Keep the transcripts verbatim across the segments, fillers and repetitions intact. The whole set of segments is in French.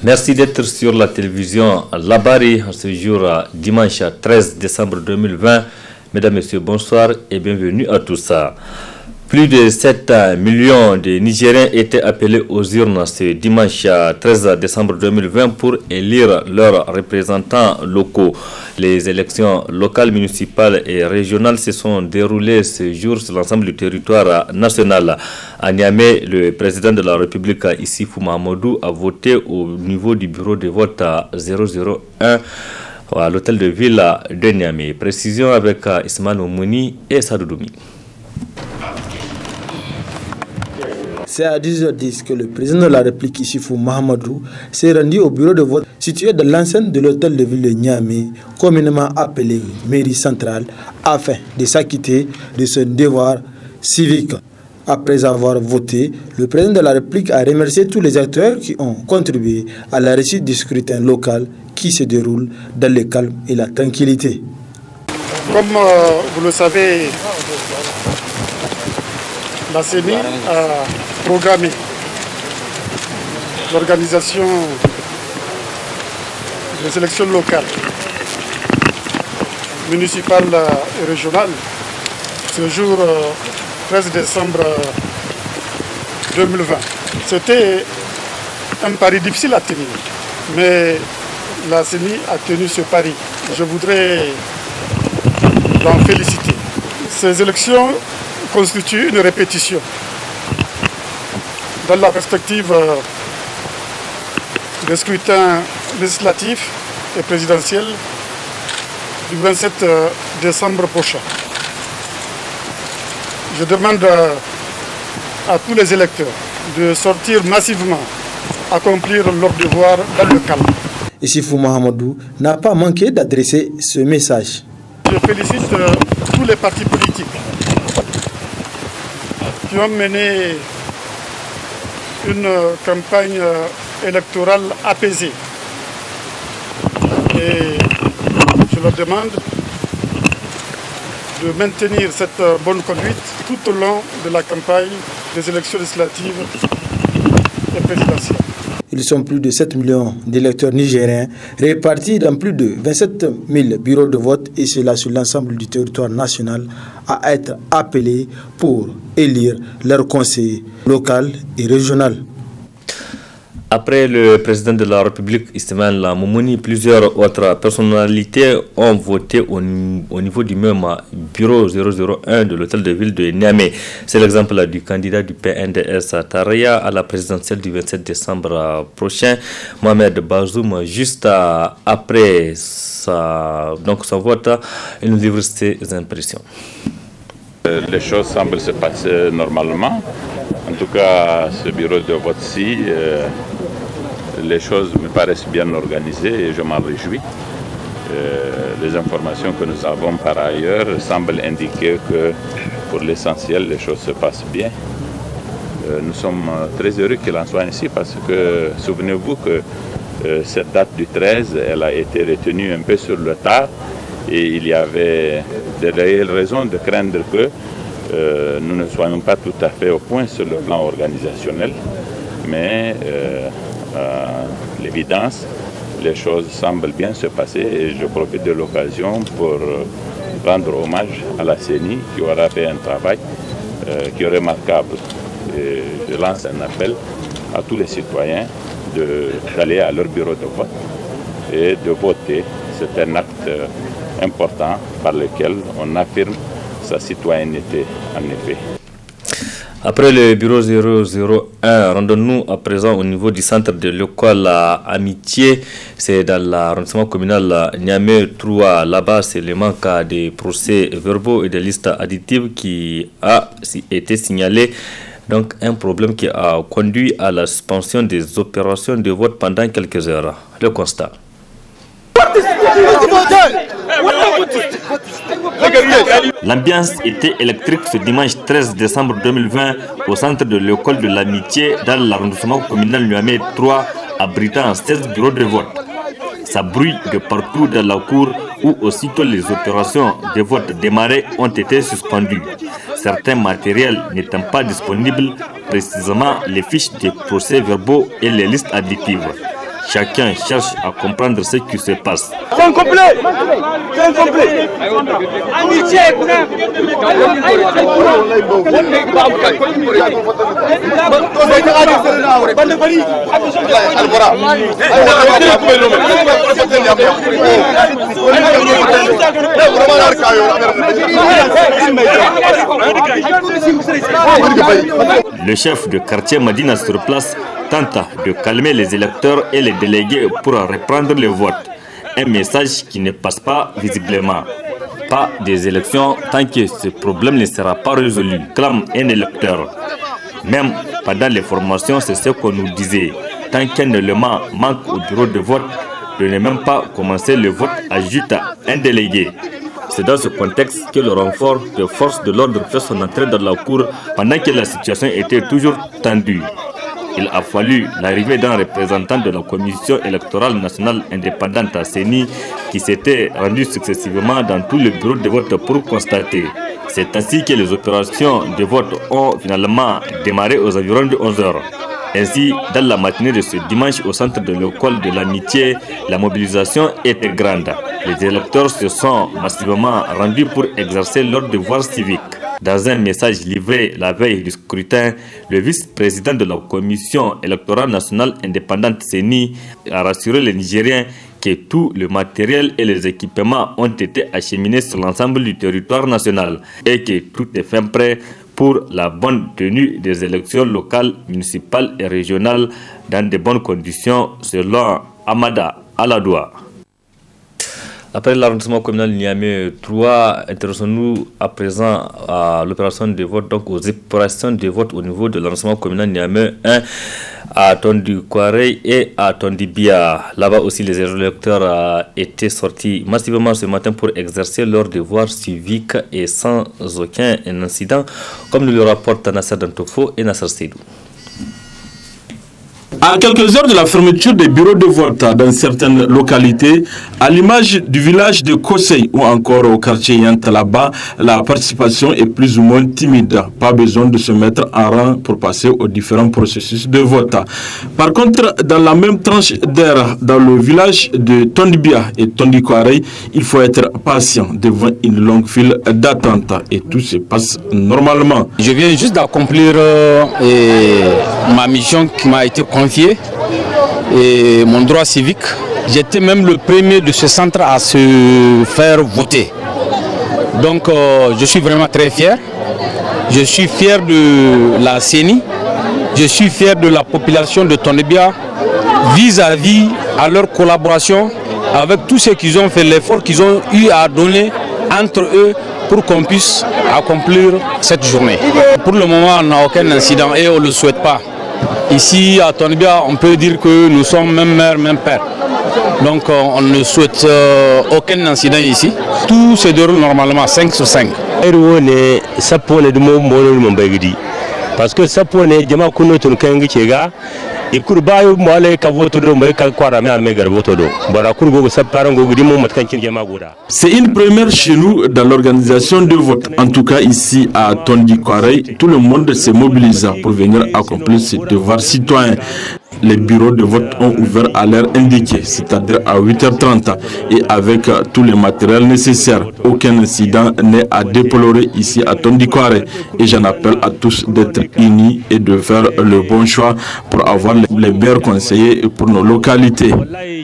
Merci d'être sur la télévision Labari ce jour dimanche treize décembre deux mille vingt. Mesdames, Messieurs, bonsoir et bienvenue à tous. Plus de sept millions de Nigériens étaient appelés aux urnes ce dimanche treize décembre deux mille vingt pour élire leurs représentants locaux. Les élections locales, municipales et régionales se sont déroulées ce jour sur l'ensemble du territoire national. À Niamey, le président de la République, Issifou Mahamadou, a voté au niveau du bureau de vote zéro zéro un à l'hôtel de ville de Niamey. Précision avec Ismaël Oumouni et Sadoudoumi. C'est à dix heures dix que le président de la République, Issifou Mahamadou, s'est rendu au bureau de vote situé dans l'enceinte de l'hôtel de ville de Niamey, communément appelé mairie centrale, afin de s'acquitter de son devoir civique. Après avoir voté, le président de la République a remercié tous les acteurs qui ont contribué à la réussite du scrutin local qui se déroule dans le calme et la tranquillité. Comme euh, vous le savez, la C E N I a programmé l'organisation des élections locales, municipales et régionales ce jour treize décembre deux mille vingt. C'était un pari difficile à tenir, mais la C E N I a tenu ce pari. Je voudrais l'en féliciter. Ces élections constituent une répétition dans la perspective des scrutins législatifs et présidentiels du vingt-sept décembre prochain. Je demande à tous les électeurs de sortir massivement, accomplir leur devoir dans le calme. Issifou Mahamadou n'a pas manqué d'adresser ce message. Je félicite tous les partis politiques qui ont mené une campagne électorale apaisée. Et je leur demande de maintenir cette bonne conduite tout au long de la campagne des élections législatives et présidentielles. Ils sont plus de sept millions d'électeurs nigériens répartis dans plus de vingt-sept mille bureaux de vote et cela sur l'ensemble du territoire national à être appelés pour élire leur conseil local et régional. Après le président de la République, Ismaël Moumouni, plusieurs autres personnalités ont voté au, au niveau du même bureau zéro zéro un de l'hôtel de ville de Niamey. C'est l'exemple du candidat du P N D S Taraya à la présidentielle du vingt-sept décembre prochain, Mohamed Bazoum. Juste après sa, donc son vote, il nous livre ses impressions. Les choses semblent se passer normalement. En tout cas, ce bureau de vote-ci, euh, les choses me paraissent bien organisées et je m'en réjouis. Euh, les informations que nous avons par ailleurs semblent indiquer que pour l'essentiel, les choses se passent bien. Euh, nous sommes très heureux qu'il en soit ainsi parce que souvenez-vous que euh, cette date du treize, elle a été retenue un peu sur le tard et il y avait de réelles raisons de craindre que Euh, nous ne soyons pas tout à fait au point sur le plan organisationnel, mais euh, à l'évidence, les choses semblent bien se passer et je profite de l'occasion pour rendre hommage à la C E N I qui aura fait un travail euh, qui est remarquable. Et je lance un appel à tous les citoyens d'aller à leur bureau de vote et de voter. C'est un acte important par lequel on affirme sa citoyenneté, en effet. Après le bureau zéro zéro un, rendons-nous à présent au niveau du centre de l'école Amitié. C'est dans l'arrondissement communal Niamey trois. Là-bas, c'est le manque des procès verbaux et des listes additives qui a été signalé. Donc, un problème qui a conduit à la suspension des opérations de vote pendant quelques heures. Le constat. L'ambiance était électrique ce dimanche treize décembre deux mille vingt au centre de l'école de l'Amitié dans l'arrondissement communal Niamey trois, abritant seize bureaux de vote. Ça bruit de partout dans la cour où aussitôt les opérations de vote démarrées ont été suspendues. Certains matériels n'étant pas disponibles, précisément les fiches de procès verbaux et les listes additives. Chacun cherche à comprendre ce qui se passe. C'est incomplet. C'est incomplet. Le chef de quartier Madina sur place tente de calmer les électeurs et les délégués pour reprendre le vote. Un message qui ne passe pas visiblement. Pas des élections tant que ce problème ne sera pas résolu, clame un électeur. Même pendant les formations, c'est ce qu'on nous disait. Tant qu'un élément manque au bureau de vote, de ne même pas commencer le vote, ajoute un délégué. C'est dans ce contexte que le renfort de forces de l'ordre fait son entrée dans la cour pendant que la situation était toujours tendue. Il a fallu l'arrivée d'un représentant de la Commission électorale nationale indépendante à CENI qui s'était rendu successivement dans tous les bureaux de vote pour constater. C'est ainsi que les opérations de vote ont finalement démarré aux environs de onze heures. Ainsi, dans la matinée de ce dimanche au centre de l'école de l'amitié, la mobilisation était grande. Les électeurs se sont massivement rendus pour exercer leur devoir civique. Dans un message livré la veille du scrutin, le vice-président de la Commission électorale nationale indépendante CENI a rassuré les Nigériens que tout le matériel et les équipements ont été acheminés sur l'ensemble du territoire national et que tout est fin prêt pour la bonne tenue des élections locales, municipales et régionales dans de bonnes conditions, selon Amada Aladoua. Après l'arrondissement communal Niamey trois, intéressons-nous à présent à l'opération de vote, donc aux opérations de vote au niveau de l'arrondissement communal Niamey un à Tondikouaré et à Tondibia. Là-bas aussi, les électeurs étaient sortis massivement ce matin pour exercer leur devoir civique et sans aucun incident, comme nous le rapportent Nasser Dantofo et Nasser Seydou. À quelques heures de la fermeture des bureaux de vote dans certaines localités, à l'image du village de Kosei ou encore au quartier Yantalaba, la participation est plus ou moins timide. Pas besoin de se mettre en rang pour passer aux différents processus de vote. Par contre, dans la même tranche d'air, dans le village de Tondibia et Tondikouaré, il faut être patient devant une longue file d'attente et tout se passe normalement. Je viens juste d'accomplir euh, ma mission qui m'a été confiée et mon droit civique. J'étais même le premier de ce centre à se faire voter. Donc euh, je suis vraiment très fier. Je suis fier de la CENI. Je suis fier de la population de Tondibia vis-à-vis à leur collaboration avec tous ceux qui ont fait l'effort qu'ils ont eu à donner entre eux pour qu'on puisse accomplir cette journée. Pour le moment, on n'a aucun incident et on ne le souhaite pas. Ici à Tondibia, on peut dire que nous sommes même mère, même père. Donc on ne souhaite euh, aucun incident ici. Tout se déroule normalement cinq sur cinq. Parce que ça pour les gens qui ne connaissent pas, et c'est une première chez nous dans l'organisation de vote. En tout cas ici à Tondikouaré, tout le monde se mobilise pour venir accomplir ses devoirs citoyens. Les bureaux de vote ont ouvert à l'heure indiquée, c'est-à-dire à huit heures trente, et avec tout le matériel nécessaire. Aucun incident n'est à déplorer ici à Tondikouaré. Et j'en appelle à tous d'être unis et de faire le bon choix pour avoir les meilleurs conseillers pour nos localités.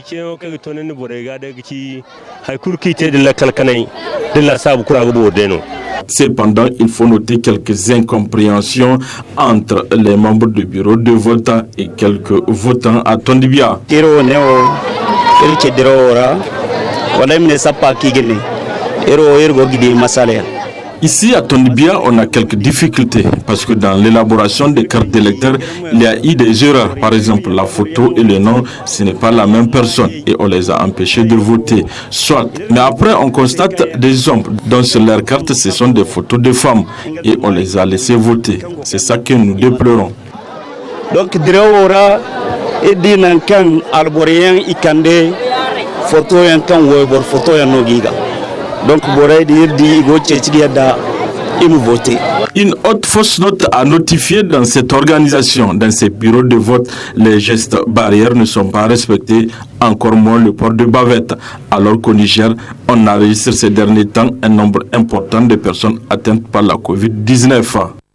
Cependant, il faut noter quelques incompréhensions entre les membres du bureau de vote et quelques votants à Tondibia. Ici à Tondibia, on a quelques difficultés parce que dans l'élaboration des cartes d'électeurs, il y a eu des erreurs. Par exemple, la photo et le nom, ce n'est pas la même personne et on les a empêchés de voter. Soit, mais après on constate des hommes dont sur leur carte ce sont des photos de femmes et on les a laissés voter. C'est ça que nous déplorons. Donc, Dréora et Dinankan Alborien Ikande, photo Yankan Webor, photo Yanogiga. Donc, Boré dire di go tchetiada et nous voter. Une autre fausse note à notifier dans cette organisation. Dans ces bureaux de vote, les gestes barrières ne sont pas respectés, encore moins le port de bavette. Alors qu'au Niger, on enregistre ces derniers temps un nombre important de personnes atteintes par la covid dix-neuf.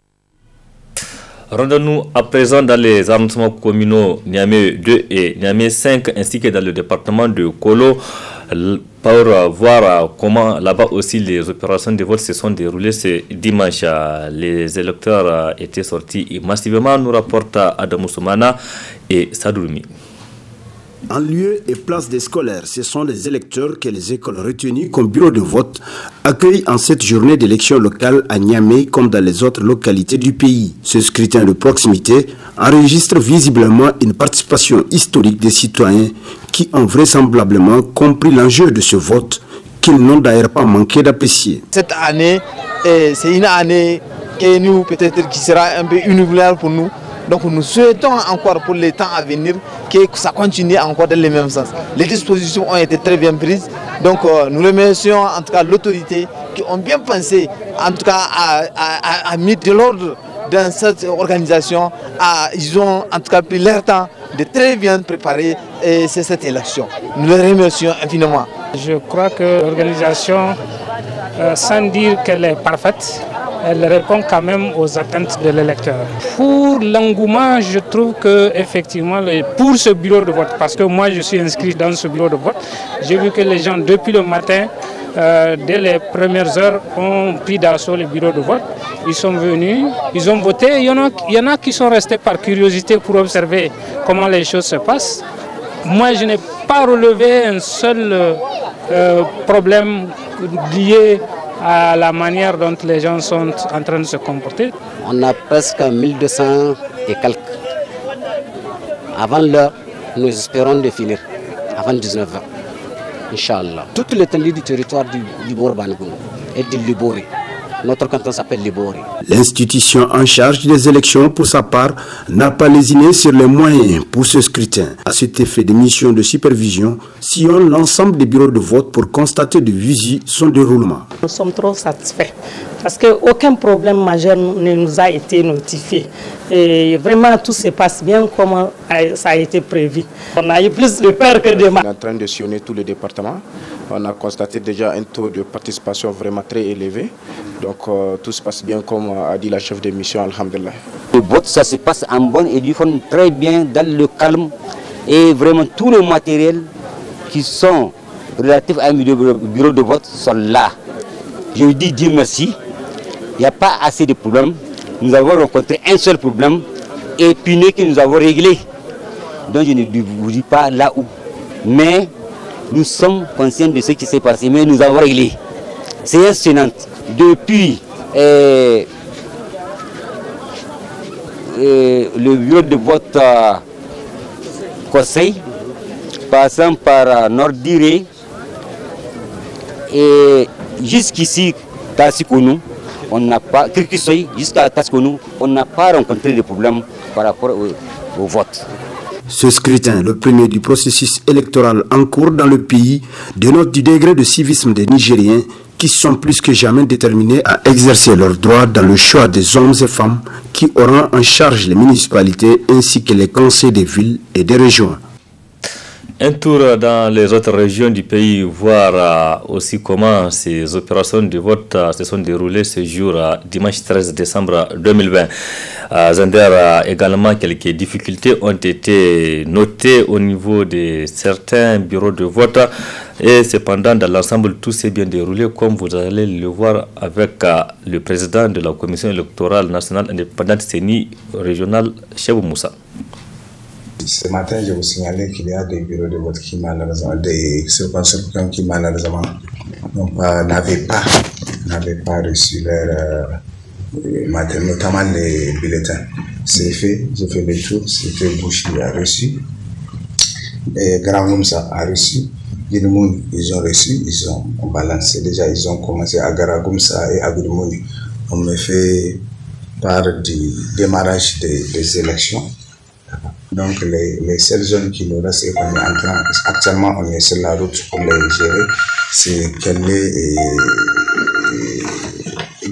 Rendons-nous à présent dans les arrondissements communaux Niamey deux et Niamey cinq ainsi que dans le département de Kolo pour voir comment là-bas aussi les opérations de vote se sont déroulées ce dimanche. Les électeurs étaient sortis massivement, nous rapporte Adamou Soumana et Sadoumi. En lieu et place des scolaires, ce sont les électeurs que les écoles retenues comme bureau de vote accueillent en cette journée d'élection locale à Niamey comme dans les autres localités du pays. Ce scrutin de proximité enregistre visiblement une participation historique des citoyens qui ont vraisemblablement compris l'enjeu de ce vote qu'ils n'ont d'ailleurs pas manqué d'apprécier. Cette année, c'est une année que nous, peut-être qui sera un peu inoubliable pour nous. Donc nous souhaitons encore pour les temps à venir que ça continue encore dans le même sens. Les dispositions ont été très bien prises. Donc euh, nous remercions en tout cas l'autorité qui ont bien pensé, en tout cas à, à, à mis de l'ordre dans cette organisation. À, ils ont en tout cas pris leur temps de très bien préparer et c'est cette élection. Nous les remercions infiniment. Je crois que l'organisation, euh, sans dire qu'elle est parfaite, elle répond quand même aux attentes de l'électeur. Pour l'engouement, je trouve que effectivement, pour ce bureau de vote, parce que moi je suis inscrit dans ce bureau de vote, j'ai vu que les gens depuis le matin, euh, dès les premières heures, ont pris d'assaut le bureau de vote. Ils sont venus, ils ont voté. Il y en a, il y en a qui sont restés par curiosité pour observer comment les choses se passent. Moi, je n'ai pas relevé un seul euh, problème lié à la manière dont les gens sont en train de se comporter. On a presque mille deux cents et quelques. Avant l'heure, nous espérons de finir, avant dix-neuf heures, Inch'Allah. Toute l'étendue du territoire du Libour-Banougou et du Libouré. Notre canton s'appelle Libouré. L'institution en charge des élections, pour sa part, n'a pas lésiné sur les moyens pour ce scrutin. À cet effet, des missions de supervision sillonnent l'ensemble des bureaux de vote pour constater de visu son déroulement. Nous sommes trop satisfaits parce qu'aucun problème majeur ne nous a été notifié. Et vraiment, tout se passe bien comme ça a été prévu. On a eu plus de peur que de mal. On est en train de sillonner tout le département. On a constaté déjà un taux de participation vraiment très élevé. Donc euh, tout se passe bien comme a dit la chef de mission, alhamdulillah. Le vote, ça se passe en bonne et due forme, très bien, dans le calme. Et vraiment, tous les matériels qui sont relatifs à un bureau de vote sont là. Je vous dis Dieu merci. Il n'y a pas assez de problèmes. Nous avons rencontré un seul problème épineux que nous avons réglé. Donc je ne vous dis pas là où. Mais nous sommes conscients de ce qui s'est passé, mais nous avons réglé. C'est impressionnant. Depuis euh, euh, le bureau de vote euh, conseil, passant par euh, Nordiré et jusqu'ici, Tassikonou, on n'a pas, jusqu'à Tassikonou, on n'a pas rencontré de problème par rapport au, au vote. Ce scrutin, le premier du processus électoral en cours dans le pays, dénote du degré de civisme des Nigériens qui sont plus que jamais déterminés à exercer leurs droits dans le choix des hommes et femmes qui auront en charge les municipalités ainsi que les conseils des villes et des régions. Un tour dans les autres régions du pays, voir aussi comment ces opérations de vote se sont déroulées ce jour, dimanche treize décembre deux mille vingt. À Zander, également, quelques difficultés ont été notées au niveau de certains bureaux de vote. Et cependant, dans l'ensemble, tout s'est bien déroulé, comme vous allez le voir avec le président de la Commission électorale nationale indépendante C E N I régionale, Chebou Moussa. Ce matin, je vous signalais qu'il y a des bureaux de vote qui malheureusement, des circonscriptions qui malheureusement n'avaient pas, n'avaient pas reçu leur euh, matériel, notamment les bulletins. C'est fait, j'ai fait le tour, c'était Bouchi a reçu, et Grand Moumsa a reçu, Guilmoun, ils ont reçu, ils ont balancé déjà, ils ont commencé à Garagoumsa et à Guilmoun. On me fait part du démarrage des, des élections. Donc les, les seules zones qui nous restent et qu'on est en train, actuellement on est sur la route pour les gérer, c'est Kellé et, et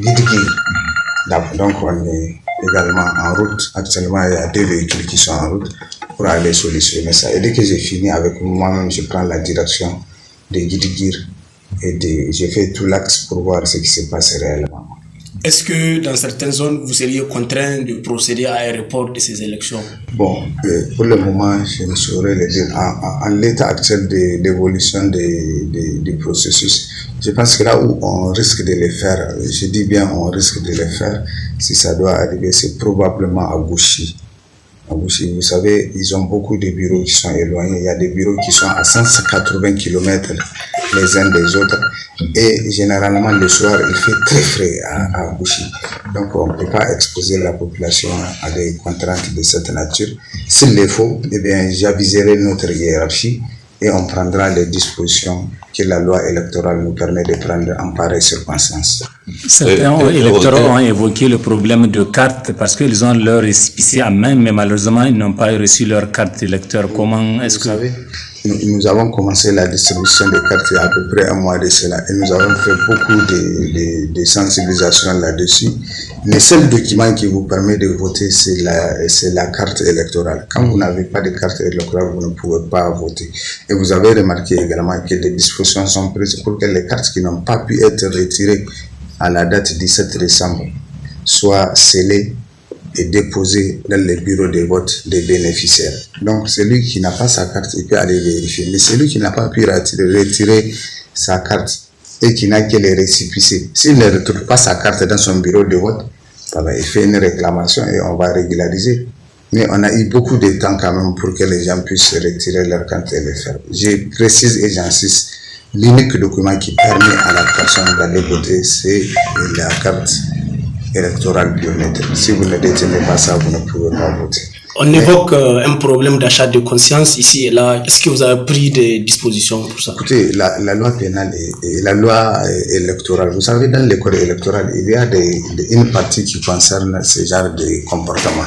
Guidguir. Donc on est également en route. Actuellement, il y a deux véhicules qui sont en route pour aller solutionner ça. Et dès que j'ai fini avec moi-même, je prends la direction de Guidguir et de, je fais tout l'axe pour voir ce qui se passe réellement. Est-ce que dans certaines zones, vous seriez contraint de procéder à un report de ces élections? Bon, euh, pour le moment, je ne saurais le dire. En, en, en l'état actuel d'évolution des, des, des processus, je pense que là où on risque de les faire, je dis bien on risque de les faire, si ça doit arriver, c'est probablement à Gouchi. À Gouchi, vous savez, ils ont beaucoup de bureaux qui sont éloignés. Il y a des bureaux qui sont à cent quatre-vingts kilomètres les uns des autres. Et généralement, le soir, il fait très frais à, à Gouchi. Donc, on ne peut pas exposer la population à des contraintes de cette nature. S'il le faut, eh bien, j'aviserai notre hiérarchie et on prendra les dispositions que la loi électorale nous permet de prendre en pareille circonstance. Certains euh, électeurs ont évoqué le problème de cartes parce qu'ils ont leur récépissé à main, mais malheureusement, ils n'ont pas reçu leur carte électeur. Comment est-ce que... Vous savez, nous, nous avons commencé la distribution des cartes il y a à peu près un mois de cela et nous avons fait beaucoup de, de, de sensibilisation là-dessus. Le seul document qui vous permet de voter, c'est la, c'est la carte électorale. Quand vous n'avez pas de carte électorale, vous ne pouvez pas voter. Et vous avez remarqué également que des dispositions sont prises pour que les cartes qui n'ont pas pu être retirées à la date dix-sept décembre soient scellées et déposées dans les bureaux de vote des bénéficiaires. Donc celui qui n'a pas sa carte, il peut aller vérifier. Mais celui qui n'a pas pu retirer, retirer sa carte et qui n'a que les récépissés, s'il ne retrouve pas sa carte dans son bureau de vote, voilà, il fait une réclamation et on va régulariser. Mais on a eu beaucoup de temps quand même pour que les gens puissent retirer leur carte et le faire. Je précise et j'insiste, l'unique document qui permet à la personne d'aller voter, c'est la carte électorale biométrique. Si vous ne détenez pas ça, vous ne pouvez pas voter. On Mais, évoque euh, un problème d'achat de conscience ici et là. Est-ce que vous avez pris des dispositions pour ça? Écoutez, la, la loi pénale et, et la loi électorale, vous savez, dans le code électoral, il y a des, des, une partie qui concerne ce genre de comportement.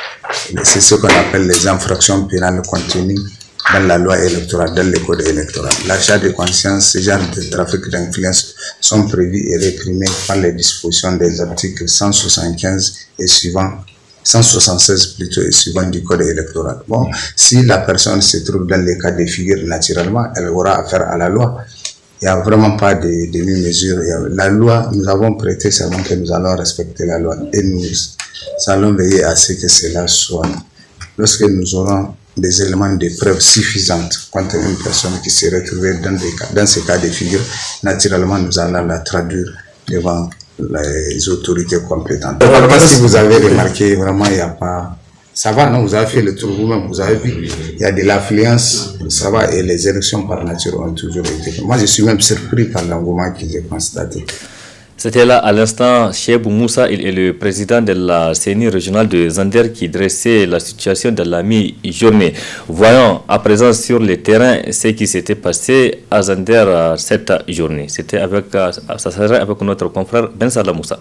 C'est ce qu'on appelle les infractions pénales contenues dans la loi électorale, dans le code électoral. L'achat de conscience, ce genre de trafic d'influence sont prévus et réprimés par les dispositions des articles cent soixante-quinze et suivants, cent soixante-seize plutôt et suivant du code électoral. Bon, si la personne se trouve dans les cas de figure, naturellement, elle aura affaire à la loi. Il n'y a vraiment pas de demi-mesure. La loi, nous avons prêté serment que nous allons respecter la loi et nous allons veiller à ce que cela soit. Lorsque nous aurons des éléments de preuve suffisantes contre une personne qui s'est retrouvée dans, des cas, dans ces cas de figure, naturellement, nous allons la traduire devant les autorités compétentes. Parce que vous avez remarqué, vraiment, il n'y a pas... Ça va, non? Vous avez fait le tour vous-même, vous avez vu. Il y a de l'affluence, ça va, et les élections par nature ont toujours été... Moi, je suis même surpris par l'engouement que j'ai constaté. C'était là à l'instant Cheibou Moussa, il est le président de la C E N I régionale de Zander qui dressait la situation de la mi-journée. Voyons à présent sur le terrain ce qui s'était passé à Zander cette journée. C'était avec, ça serait avec notre confrère Ben Salah Moussa.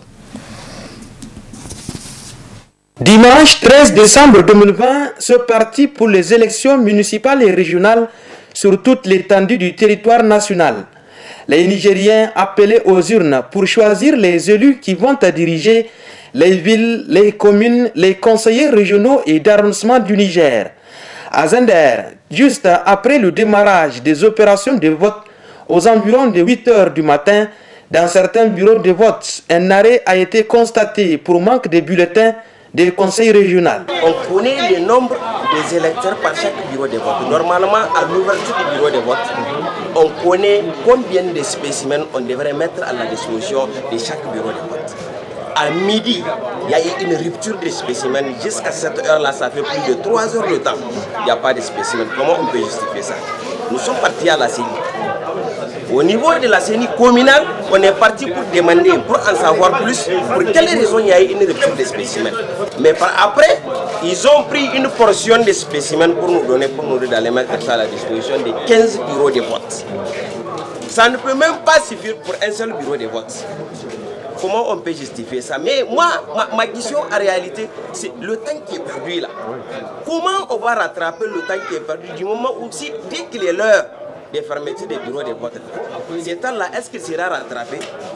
Dimanche treize décembre deux mille vingt, ce parti pour les élections municipales et régionales sur toute l'étendue du territoire national. Les Nigériens appelés aux urnes pour choisir les élus qui vont diriger les villes, les communes, les conseillers régionaux et d'arrondissement du Niger. À Zander, juste après le démarrage des opérations de vote aux environs de huit heures du matin, dans certains bureaux de vote, un arrêt a été constaté pour manque de bulletins des conseils régionaux. On connaît le nombre des électeurs par chaque bureau de vote. Normalement, à l'ouverture du bureau de vote, on connaît combien de spécimens on devrait mettre à la disposition de chaque bureau de vote. À midi, il y a eu une rupture de spécimens. Jusqu'à cette heure-là, ça fait plus de trois heures de temps. Il n'y a pas de spécimens. Comment on peut justifier ça? Nous sommes partis à la C E N I. Au niveau de la C E N I communale, on est parti pour demander, pour en savoir plus, pour quelles raisons il y a eu une rupture de spécimens. Mais par après, ils ont pris une portion de spécimens pour nous donner, pour nous d'aller mettre ça à la disposition de quinze bureaux de vote. Ça ne peut même pas suffire pour un seul bureau de vote. Comment on peut justifier ça? Mais moi, ma, ma question en réalité, c'est le temps qui est perdu là. Comment on va rattraper le temps qui est perdu du moment où, si, dès qu'il est l'heure de fermeture des bureaux de vote, ce temps-là, est-ce qu'il sera rattrapé?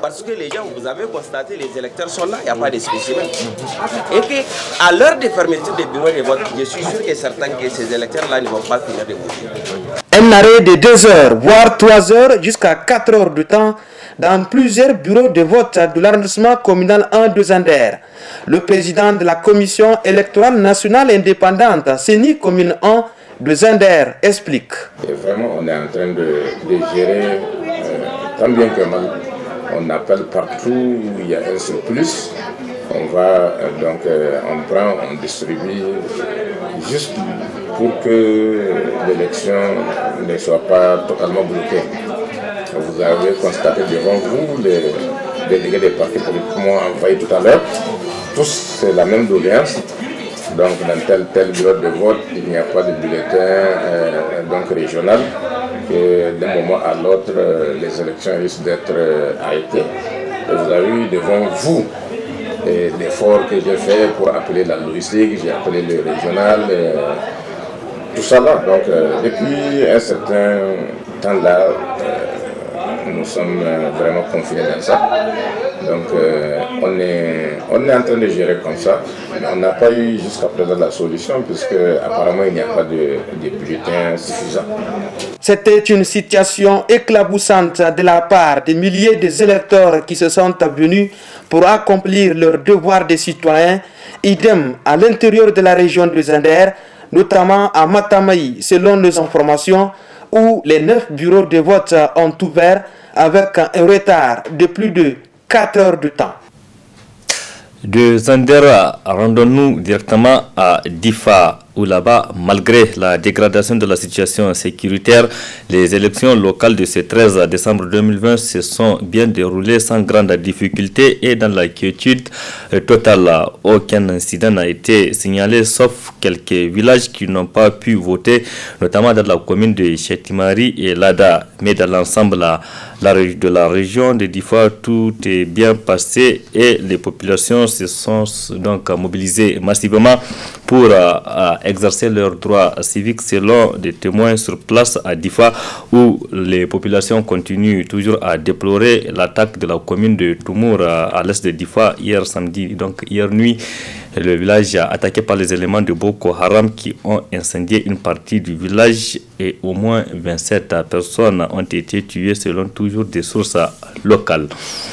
Parce que les gens, vous avez constaté, les électeurs sont là, il n'y a pas de spécimens. Et qu'à l'heure de fermeture des bureaux de vote, je suis sûr que certains que ces électeurs-là ne vont pas finir de voter. Un arrêt de deux heures, voire trois heures, jusqu'à quatre heures de temps dans plusieurs bureaux de vote de l'arrondissement communal un de Zander. Le président de la commission électorale nationale indépendante, CENI Commune un de Zander, explique. Et vraiment, on est en train de, de gérer euh, tant bien que mal. On appelle partout où il y a un surplus. On va, euh, donc, euh, on prend, on distribue, juste pour que l'élection ne soit pas totalement bloquée. Vous avez constaté devant vous les délégués des partis politiques m'ont envoyé tout à l'heure. Tous, c'est la même doléance. Donc, dans tel tel bureau de vote, il n'y a pas de bulletin euh, donc régional. Et d'un moment à l'autre, euh, les élections risquent d'être euh, arrêtées. Et vous avez eu devant vous l'effort que j'ai fait pour appeler la logistique, j'ai appelé le régional, euh, tout ça là. Donc, euh, depuis un certain temps là, euh, nous sommes euh, vraiment confinés dans ça. Donc euh, on, est, on est en train de gérer comme ça, mais on n'a pas eu jusqu'à présent la solution puisque apparemment il n'y a pas de, de bulletins suffisants. C'était une situation éclaboussante de la part des milliers d'électeurs qui se sont venus pour accomplir leur devoir de citoyens, idem à l'intérieur de la région de Zander, notamment à Matamaï, selon les informations, où les neuf bureaux de vote ont ouvert avec un retard de plus de quatre heures de temps. De Zandera, rendons-nous directement à Difa, où là-bas, malgré la dégradation de la situation sécuritaire, les élections locales de ce treize décembre deux mille vingt se sont bien déroulées sans grande difficulté et dans la quiétude totale. Aucun incident n'a été signalé, sauf quelques villages qui n'ont pas pu voter, notamment dans la commune de Chetimari et Lada. Mais dans l'ensemble la, la, de la région de Difa, tout est bien passé et les populations se sont donc mobilisées massivement pour euh, exercer leurs droits civiques selon des témoins sur place à Difa, où les populations continuent toujours à déplorer l'attaque de la commune de Toumour à l'est de Difa hier samedi, donc hier nuit. Le village attaqué par les éléments de Boko Haram qui ont incendié une partie du village et au moins vingt-sept personnes ont été tuées selon toujours des sources locales.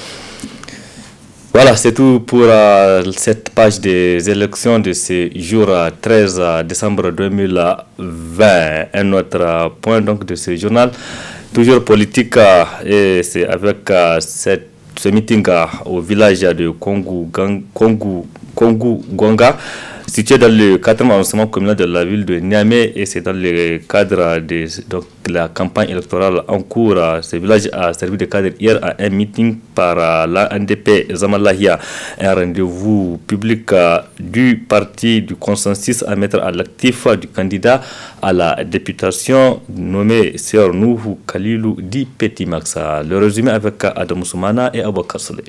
Voilà, c'est tout pour euh, cette page des élections de ce jour euh, treize décembre deux mille vingt. Un autre euh, point donc de ce journal, toujours politique, euh, et c'est avec euh, cette, ce meeting euh, au village de Kongu, Gang, Kongu, Kongu Gonga, situé dans le quatrième arrondissement communal de la ville de Niamey, et c'est dans le cadre de donc, la campagne électorale en cours. Ce village a servi de cadre hier à un meeting par la N D P Zamalahia, un rendez-vous public du parti du consensus à mettre à l'actif du candidat à la députation nommé Sir Nouhou Kalilou Di Petit Maxa. Le résumé avec Adam Soumana et Aboukar Souley.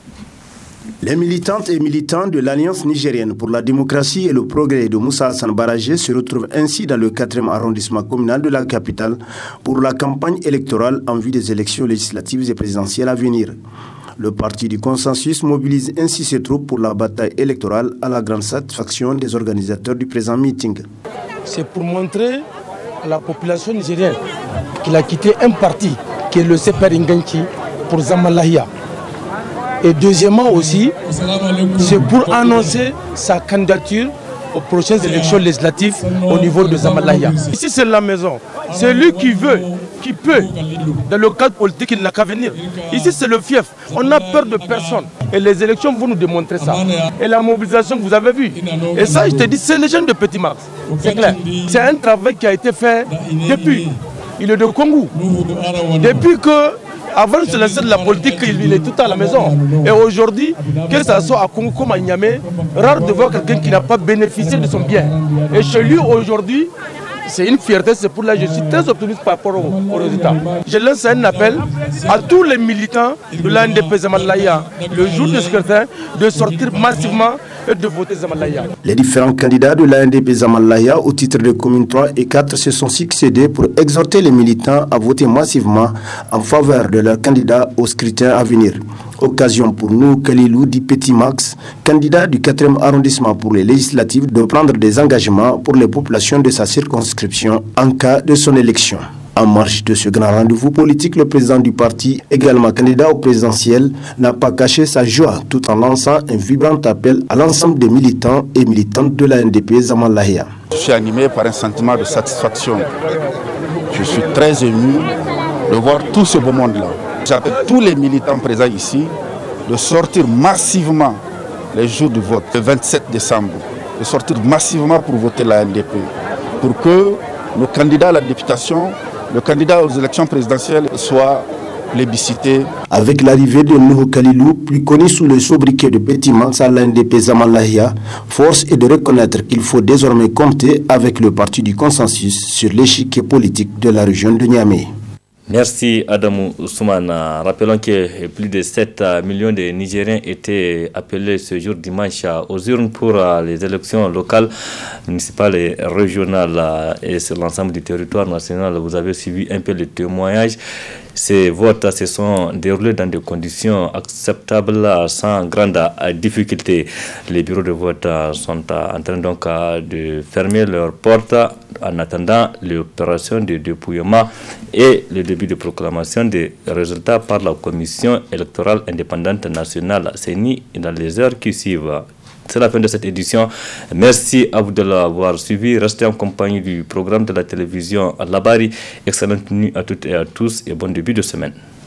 Les militantes et militants de l'Alliance nigérienne pour la démocratie et le progrès de Moussa Hassan Barajé se retrouvent ainsi dans le quatrième arrondissement communal de la capitale pour la campagne électorale en vue des élections législatives et présidentielles à venir. Le parti du consensus mobilise ainsi ses troupes pour la bataille électorale à la grande satisfaction des organisateurs du présent meeting. C'est pour montrer à la population nigérienne qu'il a quitté un parti qui est le C P R Nganki pour Zamalahia. Et deuxièmement aussi, c'est pour annoncer sa candidature aux prochaines élections législatives au niveau de Zamalahia. Ici c'est la maison. C'est lui qui veut, qui peut. Dans le cadre politique, il n'a qu'à venir. Ici c'est le fief. On n'a peur de personne. Et les élections vont nous démontrer ça. Et la mobilisation que vous avez vue. Et ça, je te dis, c'est les jeunes de Petit Max. C'est clair. C'est un travail qui a été fait depuis. Il est de Congo. Depuis que... Avant de se lancer de la politique, il est tout à la maison. Et aujourd'hui, que ce soit à Congo comme à Niamey, rare de voir quelqu'un qui n'a pas bénéficié de son bien. Et chez lui, aujourd'hui, c'est une fierté, c'est pour là que je suis très optimiste par rapport aux au résultats. Je lance un appel à tous les militants de l'A N D P Zamalahia, le jour du scrutin, de sortir massivement et de voter Zamalaya. Les différents candidats de l'A N D P Zamalaya au titre des communes trois et quatre se sont succédés pour exhorter les militants à voter massivement en faveur de leurs candidats au scrutin à venir. Occasion pour nous, Kalilou dit Petit Max, candidat du quatrième arrondissement pour les législatives, de prendre des engagements pour les populations de sa circonscription en cas de son élection. En marge de ce grand rendez-vous politique, le président du parti, également candidat au présidentiel, n'a pas caché sa joie tout en lançant un vibrant appel à l'ensemble des militants et militantes de l'A N D P Zamalaya. Je suis animé par un sentiment de satisfaction. Je suis très ému de voir tout ce beau monde-là. J'appelle tous les militants présents ici de sortir massivement les jours du vote, le vingt-sept décembre, de sortir massivement pour voter la N D P, pour que nos candidats à la députation, le candidat aux élections présidentielles soit plébiscité. Avec l'arrivée de Nuhu Kalilou, plus connu sous le sobriquet de Petit Max à l'A N D P Zamalaya, force est de reconnaître qu'il faut désormais compter avec le parti du consensus sur l'échiquier politique de la région de Niamey. Merci Adamou Soumana. Rappelons que plus de sept millions de Nigériens étaient appelés ce jour dimanche aux urnes pour les élections locales, municipales et régionales et sur l'ensemble du territoire national. Vous avez suivi un peu le témoignage. Ces votes se sont déroulés dans des conditions acceptables sans grande difficulté. Les bureaux de vote sont en train donc de fermer leurs portes en attendant l'opération de dépouillement et le début de proclamation des résultats par la Commission électorale indépendante nationale C E N I dans les heures qui suivent. C'est la fin de cette édition. Merci à vous de l'avoir suivi. Restez en compagnie du programme de la télévision Labari. Excellente nuit à toutes et à tous et bon début de semaine.